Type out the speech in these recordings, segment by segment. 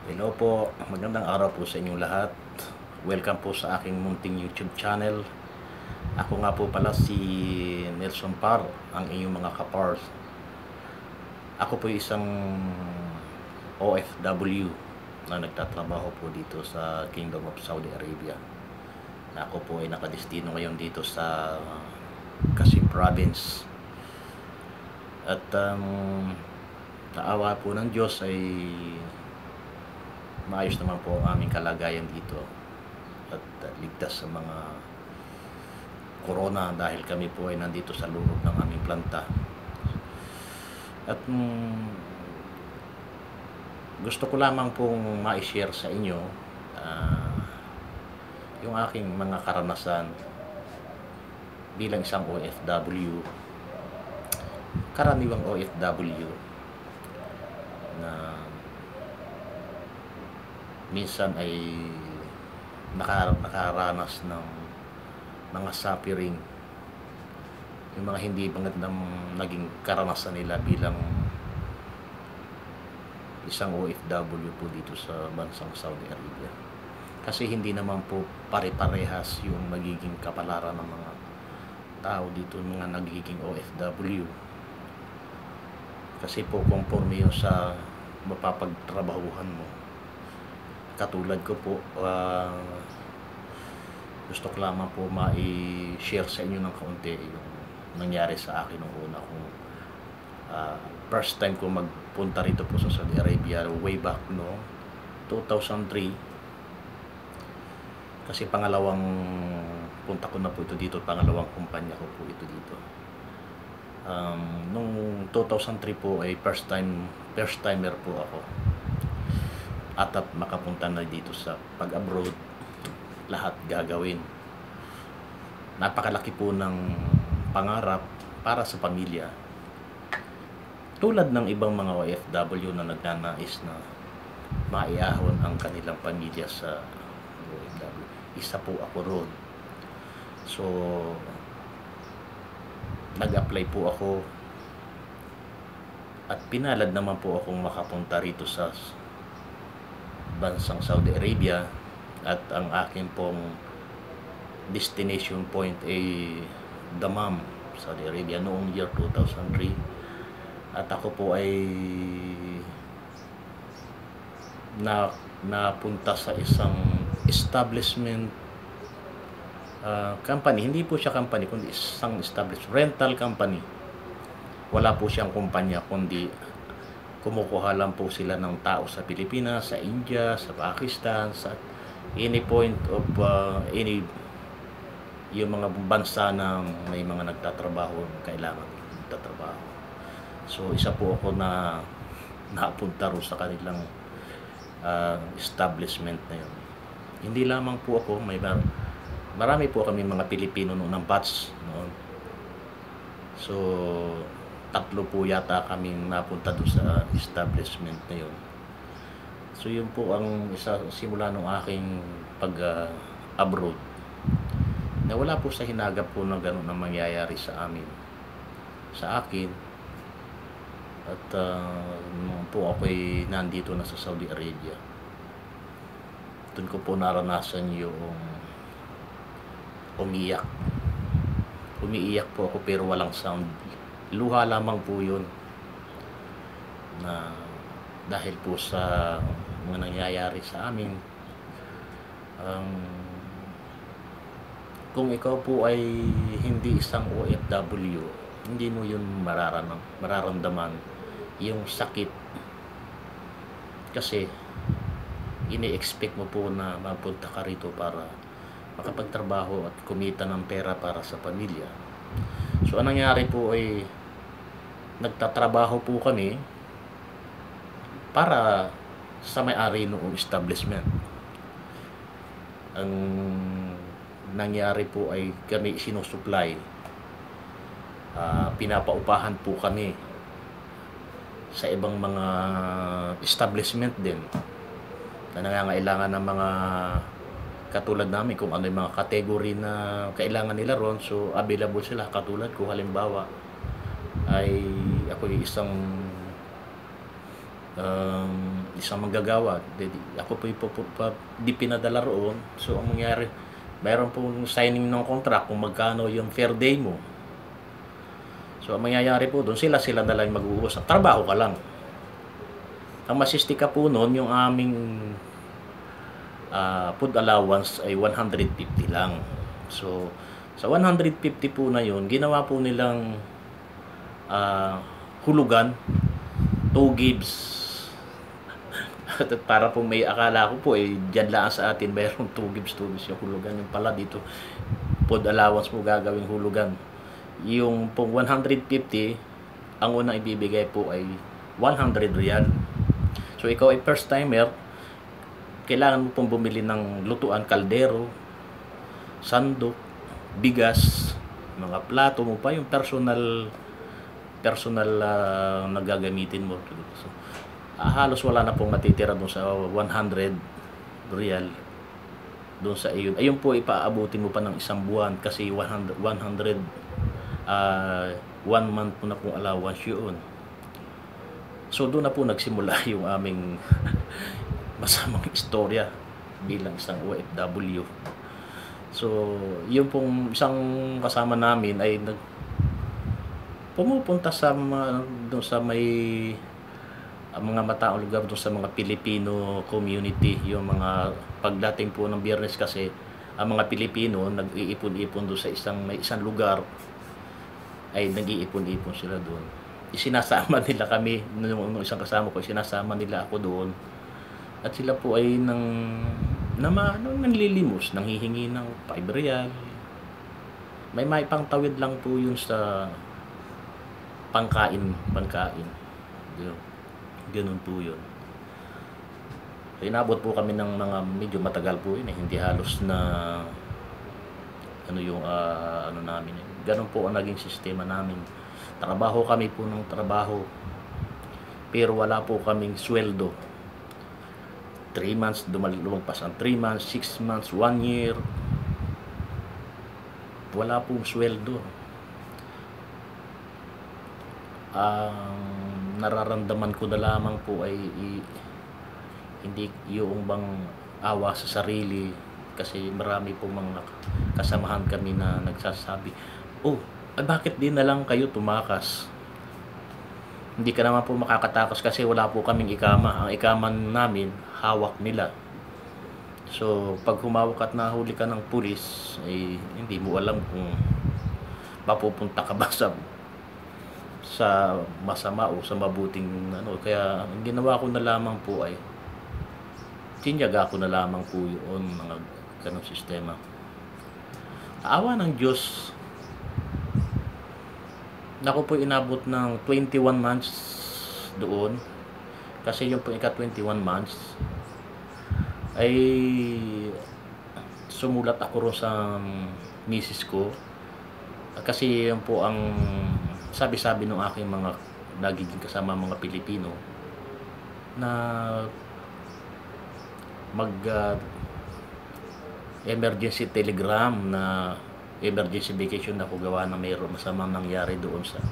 Hello po, magandang araw po sa inyong lahat. Welcome po sa aking munting YouTube channel. Ako nga po pala si Nelson Par, ang inyong mga kapars. Ako po isang OFW na nagtatrabaho po dito sa Kingdom of Saudi Arabia. Ako po ay nakadestino ngayon dito sa Qasim Province. At sa awa po ng Diyos ay maayos naman po ang aming kalagayan dito at ligtas sa mga corona dahil kami po ay nandito sa loob ng aming planta. At gusto ko lamang pong ma-share sa inyo yung aking mga karanasan bilang isang OFW, karaniwang OFW na minsan ay nakaranas ng mga suffering, yung mga hindi magandang naging karanasan nila bilang isang OFW po dito sa bansang Saudi Arabia. Kasi hindi naman po pare-parehas yung magiging kapalaran ng mga tao dito, mga nagiging OFW. Kasi po conforme yun sa mapapagtrabahuhan mo. Katulad ko po, gusto ko lamang po ma-share sa inyo ng kaunti yung nangyari sa akin nung una kong first time ko magpunta rito po sa Saudi Arabia way back no 2003. Kasi pangalawang punta ko na po ito dito, pangalawang kumpanya ko po ito dito. Nung 2003 po ay first timer po ako. At makapunta na dito sa pag-abroad, lahat gagawin. Napakalaki po ng pangarap para sa pamilya. Tulad ng ibang mga OFW na nagnanais na maiahon ang kanilang pamilya sa OFW. Isa po ako roon. So, nag-apply po ako at pinalad naman po akong makapunta rito sa bansang Saudi Arabia, at ang akin pong destination point ay Dammam, Saudi Arabia noong year 2003. At ako po ay napunta sa isang establishment company. Hindi po siya company kundi isang establishment, rental company. Wala po siyang kumpanya kundi kumukuha lang po sila ng tao sa Pilipinas, sa India, sa Pakistan, sa any point of any yung mga bansa na may mga nagtatrabaho, kailangan nagtatrabaho. So isa po ako na napunta ro sa kanilang establishment na yun. Hindi lamang po ako, marami po kami mga Pilipino noon ng batch noon. So tatlo po yata kaming napunta doon sa establishment na yun. So yun po ang simula ng aking pag-abroad. Na wala po sa hinagap po na gano'n na mangyayari sa akin. At nung po ako'y nandito na sa Saudi Arabia, doon ko po naranasan yung umiiyak po ako pero walang sound. Luha lamang po yun na dahil po sa mga nangyayari sa amin. Kung ikaw po ay hindi isang OFW, hindi mo yun mararamdaman yung sakit, kasi ini-expect mo po na mapunta ka rito para makapagtrabaho at kumita ng pera para sa pamilya. So anong nangyari po ay nagtatrabaho po kami para sa may-ari noong establishment. Ang nangyari po ay kami sinusupply, pinapaupahan po kami sa ibang mga establishment din na nangangailangan ng mga katulad namin, kung ano yung mga category na kailangan nila ron. So available sila. Katulad ko, halimbawa ay ako yung isang isang manggagawa. Ako po di pinadala roon. So ang mangyari, mayroon pong signing ng contract kung magkano yung fair day mo. So ang mangyayari po doon, sila na lang mag-uusap. Trabaho ka lang. Ang masistika po noon, yung aming food allowance ay 150 lang. So sa 150 po na yun, ginawa po nilang hulugan, 2 gives. At para po may akala ko po dyan lang sa atin mayroong 2 gives yung hulugan. Yung pala dito, food allowance mo gagawing hulugan. Yung pong 150, ang unang ibibigay po ay 100 real. So ikaw ay first timer, kailangan mo pong bumili ng lutuan, kaldero, sandok, bigas, mga plato mo pa, yung personal na gagamitin mo. So, halos wala na pong matitira doon sa 100 real doon sa iyon. Ayun po ipaabutin mo pa ng isang buwan kasi 100 1 month po na pong allowance yun. So doon na po nagsimula yung aming masamang istorya bilang isang OFW. So yung pong isang kasama namin ay pumupunta sa doon sa may mga mataong lugar doon sa mga Filipino community. Yung mga pagdating po ng Biyernes kasi ang mga Pilipino nag-iipon-ipon doon sa may isang lugar, ay nag-iipon-ipon sila doon. Isinasama nila kami, nung isang kasama ko, sinasama nila ako doon. At sila po ay nanglilimos, nanghihingi ng 5 real. May maipangtawid lang po yun sa pangkain. Ganun po yun. So, inabot po kami ng mga medyo matagal po yun, hindi halos na namin. Ganun po ang naging sistema namin. Trabaho kami po ng trabaho, pero wala po kaming sweldo. 3 months, lumagpas ang 3 months, 6 months, 1 year. Wala pong sweldo. Nararamdaman ko na lamang po ay hindi yung bang awa sa sarili, kasi marami po mga kasamahan kami na nagsasabi, bakit di na lang kayo tumakas? Hindi ka naman po makakatakas kasi wala po kaming ikama. Ang ikama namin, hawak nila. So pag humawak at nahuli ka ng pulis, ay hindi mo alam kung mapupunta ka ba sa masama o sa mabuting Kaya ang ginawa ko na lamang po ay tinyaga ko na lamang po yun, mga ganong sistema. Awa ng Diyos, ako po inabot ng 21 months doon. Kasi yung po 21 months ay sumulat ako ron sa misis ko. Kasi yun po ang sabi-sabi ng aking mga nagiging kasama mga Pilipino na emergency telegram na emergency vacation ako gawa na mayroon masamang nangyari doon sa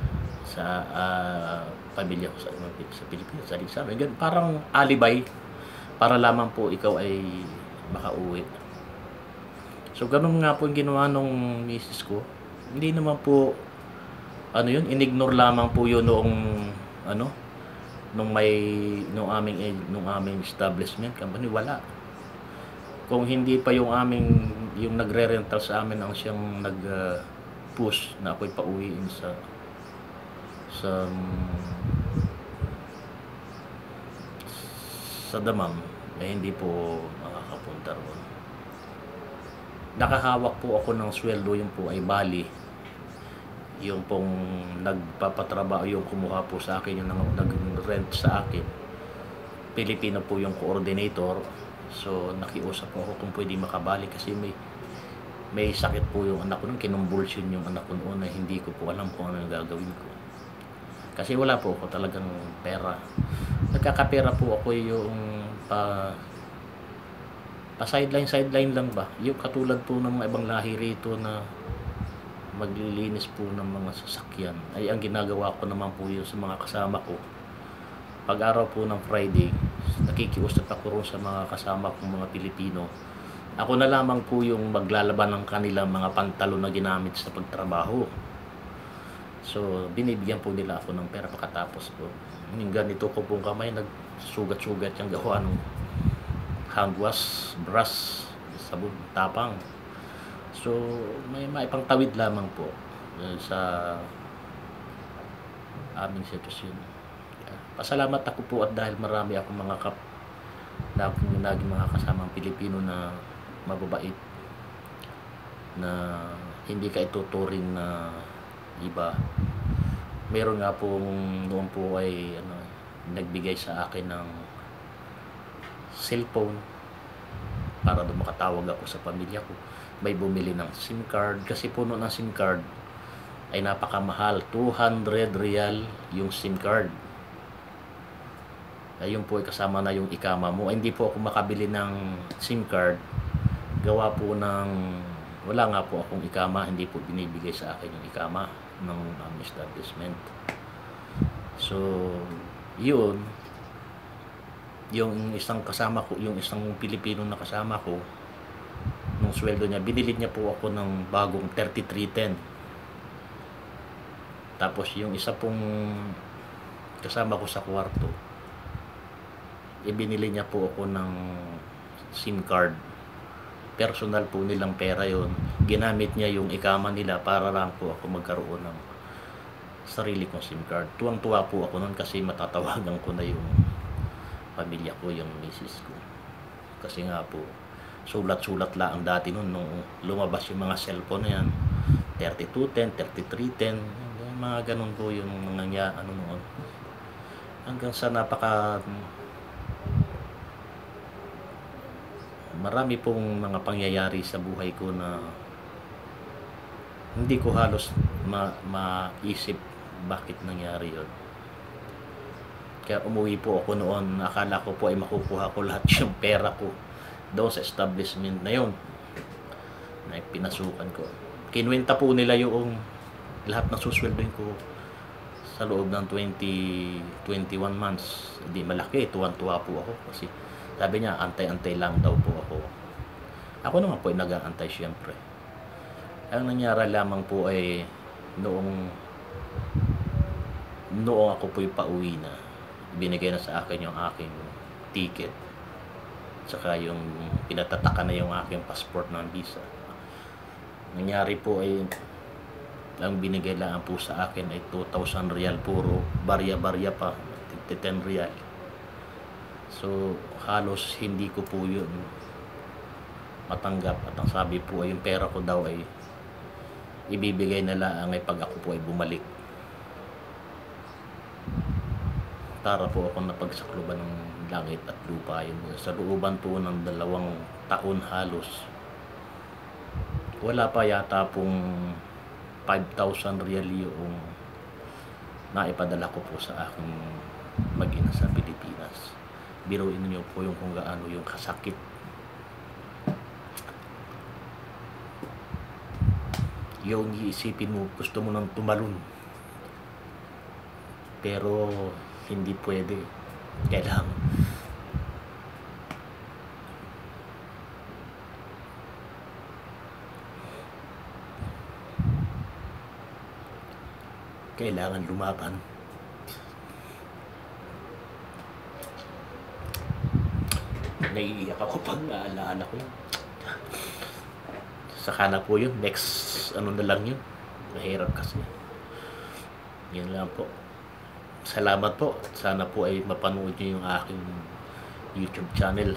pamilya ko sa Pilipinas, sa ganun, parang alibay para lamang po ikaw ay makauwi. So ganun nga po yung ginawa nung misis ko. Hindi naman po inignore lamang po yun nung aming establishment company, wala. Kung hindi pa yung nagre-rental sa amin ang siyang nag-push na ako'y pauwiin sa Damam, hindi po makakapunta roon. Nakahawak po ako ng sweldo, yun po ay bali. Yung pong nagpapatrabaho, yung kumuha po sa akin, yung nag-rent sa akin, Pilipino po yung coordinator. So nakiusap po ako kung pwede makabali kasi may sakit po yung anak ko noon, kinumbulsyon yung anak ko noon na hindi ko po alam kung ano yung gagawin ko. Kasi wala po ako talagang pera. Nagkakapera po ako yung sideline lang ba. Yung katulad po ng mga ibang lahi rito na maglilinis po ng mga sasakyan, ay ang ginagawa ko naman po yun sa mga kasama ko. pag araw po ng Friday, nakikiusap ako ron sa mga kasama kong mga Pilipino. Ako na lamang po yung maglalaban ng kanilang mga pantalon na ginamit sa pagtrabaho. So, binibigyan po nila ako ng pera pagkatapos po. Yung ganito ko pong kamay, nagsugat-sugat yung gawa ng hand wash, brush, sabon, tapang. So, may maipangtawid lamang po sa aming sitwasyon. Pasalamat ako po at dahil marami akong mga naging mga kasamang Pilipino na mababait, na hindi ka ituturing na iba. Meron nga pong noon po ay nagbigay sa akin ng cellphone para doon makatawag ako sa pamilya ko. May bumili ng SIM card kasi po noon ang SIM card ay napakamahal, 200 real yung SIM card. Ayun po ay kasama na yung ikama mo. Hindi po ako makabili ng SIM card. Gawa po ng wala nga po akong ikama. Hindi po binibigay sa akin yung ikama ng establishment. So, yun. Yung isang kasama ko, yung isang Pilipino na kasama ko, nung sweldo niya, binili niya po ako ng bagong 3310. Tapos yung isa pong kasama ko sa kwarto, ibinili niya po ako ng SIM card. Personal po nilang pera yon. Ginamit niya yung ikama nila para lang po ako magkaroon ng sarili kong SIM card. Tuwang-tuwa po ako noon kasi matatawagan ko na yung pamilya ko, yung misis ko. Kasi nga po, sulat-sulat lang dati noon nung lumabas yung mga cellphone na yan. 3210, 3310, mga ganun po yung mga noon. Hanggang sa marami pong mga pangyayari sa buhay ko na hindi ko halos maisip bakit nangyari yun. Kaya umuwi po ako noon, akala ko po ay makukuha ko lahat yung pera ko doon sa establishment na yun na pinasukan ko. Kinuwenta po nila yung lahat ng susweldoin ko sa loob ng 21 months. Hindi malaki, tuwan-tuwa po ako kasi sabi niya, antay-antay lang daw po ako. Ako naman po ay nag-aantay siyempre. Ang nangyari lamang po ay noong ako po ay pauwi na, binigay na sa akin yung aking ticket. Tsaka yung pinatataka na yung aking passport ng visa. Nangyari po ay ang binigay lang po sa akin ay 2,000 real puro. Barya-barya pa, 10 real. So, halos hindi ko po yun matanggap. At ang sabi po ay yung pera ko daw ay ibibigay na lang ay pag ako po ay bumalik. Para po ako napagsakluban ng langit at lupa. Yun. Sa looban po ng 2 taon halos, wala pa yata pong 5,000 real yung naipadala ko po sa aking mag-ina sa Pilipinas. Biruin niyo po yung kung gaano yung kasakit. Yung iisipin mo, gusto mo nang tumalon. Pero hindi pwede. Kailangan lumaban. Naiiyak ako pag naalala ko. Saka na po yun, next na lang yun. Mahirap kasi. Yun lang po. Salamat po. Sana po ay mapanood nyo yung aking YouTube channel.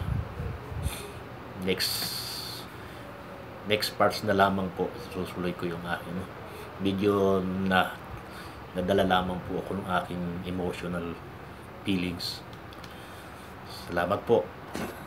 Next parts na lamang po. Susuloy ko yung aking video na nadala lamang po ako ng aking emotional feelings. Salamat po.